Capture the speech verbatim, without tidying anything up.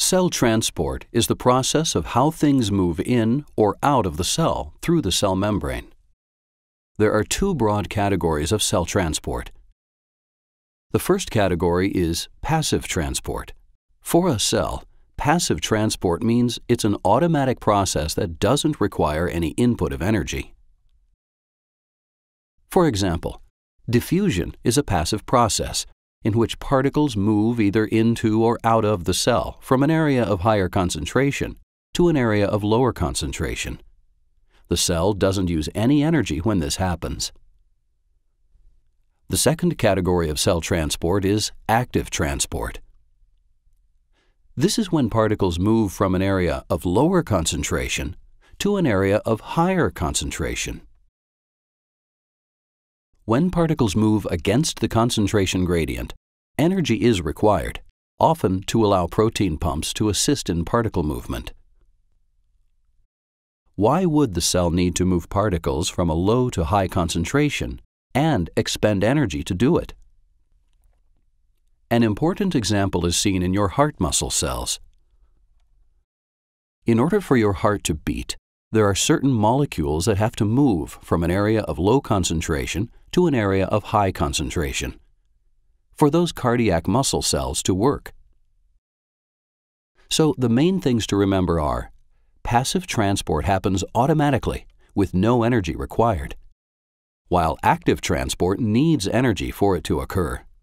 Cell transport is the process of how things move in or out of the cell through the cell membrane. There are two broad categories of cell transport. The first category is passive transport. For a cell, passive transport means it's an automatic process that doesn't require any input of energy. For example, diffusion is a passive process in which particles move either into or out of the cell from an area of higher concentration to an area of lower concentration. The cell doesn't use any energy when this happens. The second category of cell transport is active transport. This is when particles move from an area of lower concentration to an area of higher concentration. When particles move against the concentration gradient, energy is required, often to allow protein pumps to assist in particle movement. Why would the cell need to move particles from a low to high concentration and expend energy to do it? An important example is seen in your heart muscle cells. In order for your heart to beat, there are certain molecules that have to move from an area of low concentration to an area of high concentration for those cardiac muscle cells to work. So the main things to remember are: passive transport happens automatically with no energy required, while active transport needs energy for it to occur.